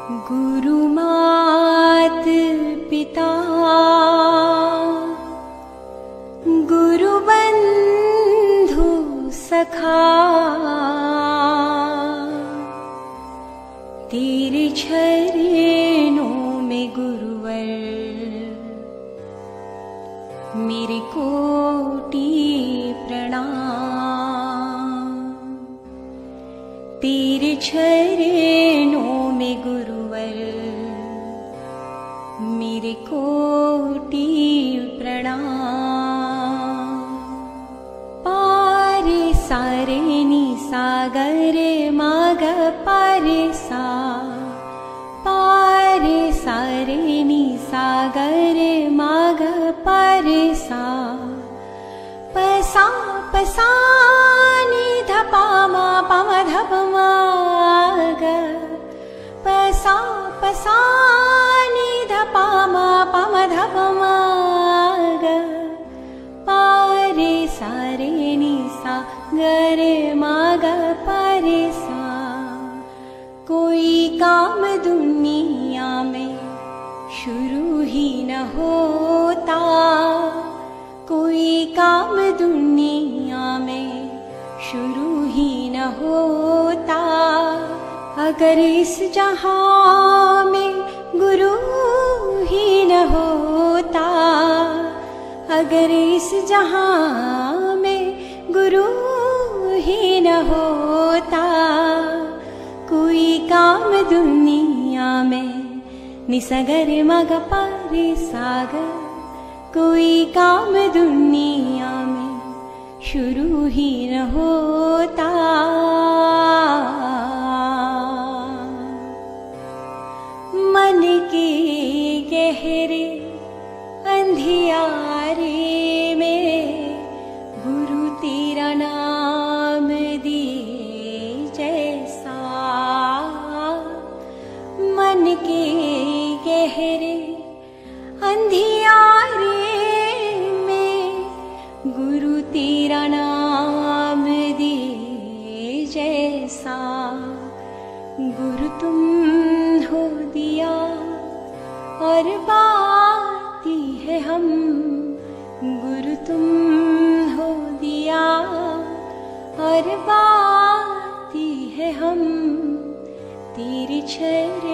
गुरु मात पिता गुरु बंधु सखा तेरे चरणों में गुरुवर मेरे कोटि प्रणाम। तेरे चरणों में गुरुवर मेरे कोटि प्रणाम। पारे सारे नी सागर माग पारे सा पारे सारे नी सागर माग पारे सा पसा पसा नी धपा मा पम धप माग पसा पसा नी धपा मा पम धप माग पारे सारे नी सा गरे माग पारे सा। कोई काम दुनिया में शुरू ही न होता, कोई काम दुनिया में शुरू ही न होता, अगर इस जहां में गुरु ही न होता, अगर इस जहां में गुरु ही न होता। कोई काम दुनिया में निसगर मग पारे सागर, कोई काम दुनिया में शुरू ही न होता। मन के गहरे अंधियारे में गुरु तेरा नाम दिए जैसा, मन के गहरे अंधियारे में गुरु तेरा नाम दिए जैसा। गुरु तुम हो दिया और बाती है हम, गुरु तुम हो दिया और बाती है हम, तेरे चरण